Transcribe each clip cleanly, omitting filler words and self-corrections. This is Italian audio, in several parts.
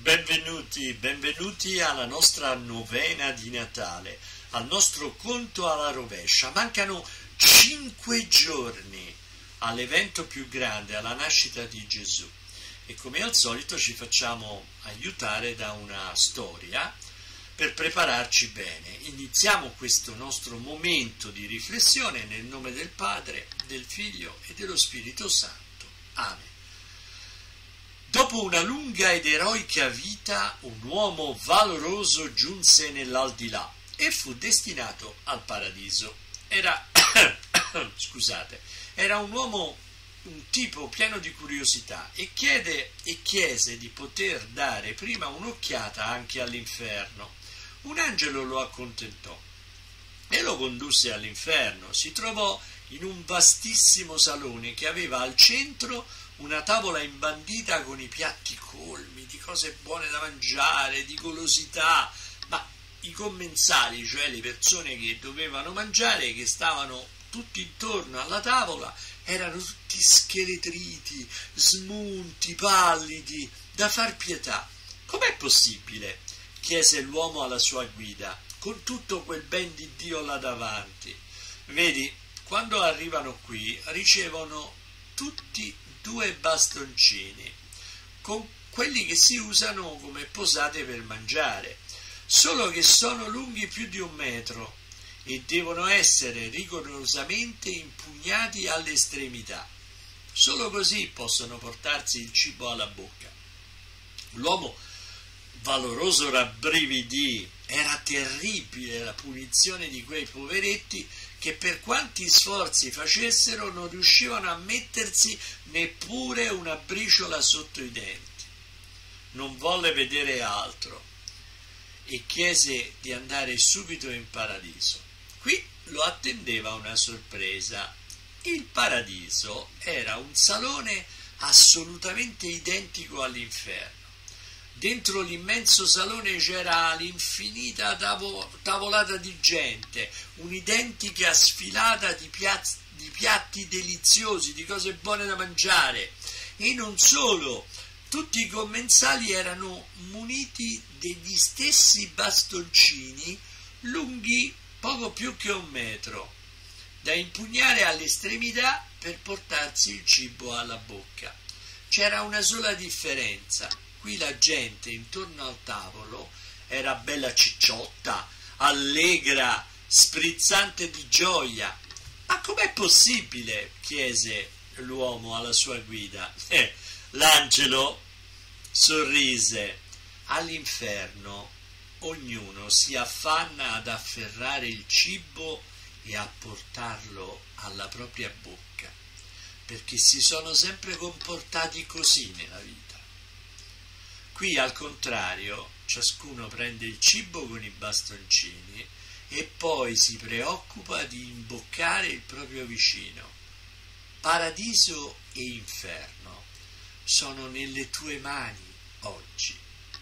Benvenuti alla nostra novena di Natale, al nostro conto alla rovescia. Mancano 5 giorni all'evento più grande, alla nascita di Gesù. E come al solito ci facciamo aiutare da una storia per prepararci bene. Iniziamo questo nostro momento di riflessione nel nome del Padre, del Figlio e dello Spirito Santo. Amen. Dopo una lunga ed eroica vita, un uomo valoroso giunse nell'aldilà e fu destinato al paradiso. Era un uomo, un tipo pieno di curiosità e chiese di poter dare prima un'occhiata anche all'inferno. Un angelo lo accontentò e lo condusse all'inferno. Si trovò in un vastissimo salone che aveva al centro una tavola imbandita con i piatti colmi di cose buone da mangiare, di golosità, ma i commensali, cioè le persone che dovevano mangiare, che stavano tutti intorno alla tavola, erano tutti scheletriti, smunti, pallidi, da far pietà. Com'è possibile? Chiese l'uomo alla sua guida, con tutto quel ben di Dio là davanti. Vedi, quando arrivano qui ricevono tutti 2 bastoncini, con quelli che si usano come posate per mangiare, solo che sono lunghi più di 1 metro e devono essere rigorosamente impugnati alle estremità. Solo così possono portarsi il cibo alla bocca. L'uomo valoroso rabbrividì. Era terribile la punizione di quei poveretti che per quanti sforzi facessero non riuscivano a mettersi neppure una briciola sotto i denti. Non volle vedere altro e chiese di andare subito in paradiso. Qui lo attendeva una sorpresa. Il paradiso era un salone assolutamente identico all'inferno. Dentro l'immenso salone c'era l'infinita tavolata di gente, un'identica sfilata di piatti deliziosi, di cose buone da mangiare. E non solo, tutti i commensali erano muniti degli stessi bastoncini lunghi poco più che 1 metro, da impugnare all'estremità per portarsi il cibo alla bocca. C'era una sola differenza. Qui la gente intorno al tavolo era bella cicciotta, allegra, sprizzante di gioia. Ma com'è possibile? Chiese l'uomo alla sua guida. L'angelo sorrise. All'inferno ognuno si affanna ad afferrare il cibo e a portarlo alla propria bocca, perché si sono sempre comportati così nella vita. Qui, al contrario, ciascuno prende il cibo con i bastoncini e poi si preoccupa di imboccare il proprio vicino. Paradiso e inferno sono nelle tue mani oggi.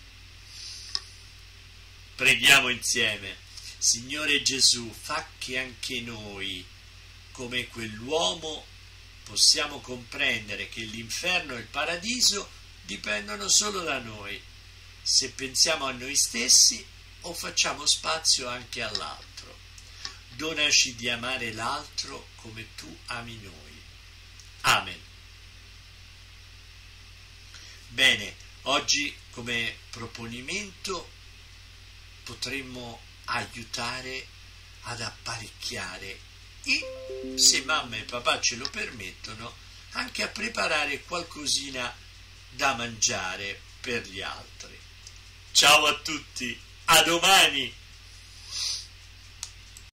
Preghiamo insieme. Signore Gesù, fa che anche noi, come quell'uomo, possiamo comprendere che l'inferno e il paradiso dipendono solo da noi, se pensiamo a noi stessi o facciamo spazio anche all'altro. Donaci di amare l'altro come tu ami noi. Amen. Bene, oggi come proponimento potremmo aiutare ad apparecchiare e, se mamma e papà ce lo permettono, anche a preparare qualcosina da mangiare per gli altri. Ciao a tutti, a domani!